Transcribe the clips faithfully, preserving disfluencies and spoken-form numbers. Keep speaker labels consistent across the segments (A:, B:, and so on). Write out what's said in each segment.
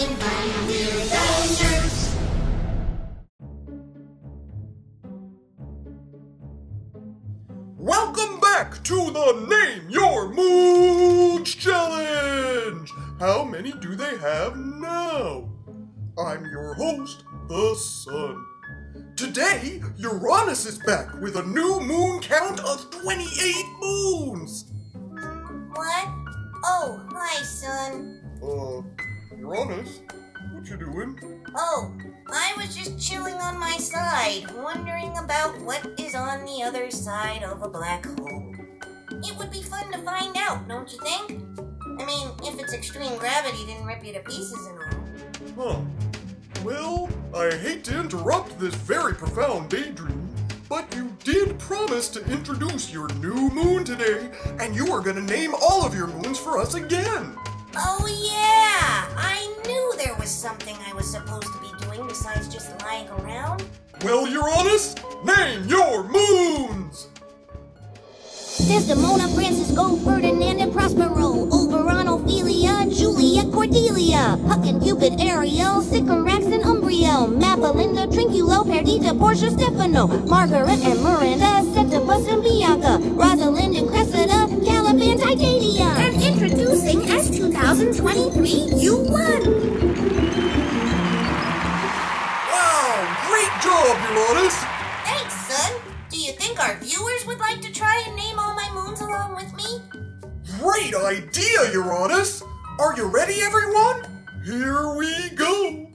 A: having fun. We're the Nirks.
B: Welcome back to the Name Your Moons Challenge! How many do they have now? I'm your host, the Sun. Today, Uranus is back with a new moon count of twenty-eight moons!
C: What? Oh, hi, Sun.
B: Uh, Uranus? What you doing?
C: Oh, I was just chilling on my side, wondering about what is on the other side of a black hole. It would be fun to find out, don't you think? I mean, if its extreme gravity didn't rip you to pieces and all.
B: Huh. Well, I hate to interrupt this very profound daydream, but you did promise to introduce your new moon today, and you are going to name all of your moons for us again.
C: Oh yeah! I knew there was something I was supposed to be doing besides just lying around.
B: Well, Uranus, name your moons!
D: Desdemona, Francisco, Ferdinand, and Prospero, Oberon, Ophelia, Julia, Cordelia, Puck and Cupid, Ariel, Sycorax and Umbriel, Mappalinda, Trinculo, Perdita, Portia, Stefano, Margaret and Miranda, Setibus and Bianca, Rosalind and Cressida, Caliban, Titania.
A: And introducing S two thousand twenty-three, you won!
B: Wow, great job, Uranus!
C: Thanks, Sun. Do you think our viewers would like to try and name all my moons along with me?
B: Great idea, Uranus! Are you ready, everyone? Here we go!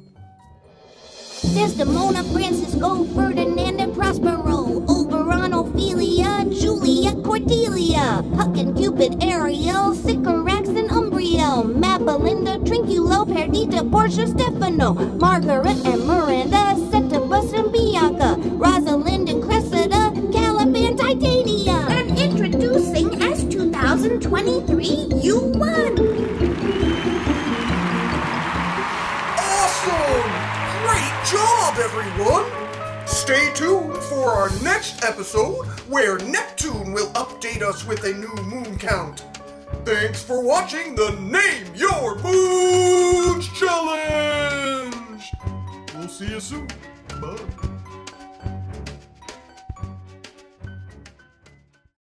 D: Desdemona, Francisco, Ferdinand, and Prospero, Oberon, Ophelia, Julia, Cordelia, Puck and Cupid, Ariel, Sycorax and Umbriel, Mappalinda, Trinculo, Perdita, Portia, Stefano, Margaret and Miranda, Setibus and Bianca, Rosalind and Cressida, Caliban, Titania.
A: And introducing S two thousand twenty-three, you won!
B: Awesome! Great job, everyone! Stay tuned for our next episode, where Neptune will update us with a new moon count. Thanks for watching the Name Your Moons Challenge! We'll see you soon. Bye.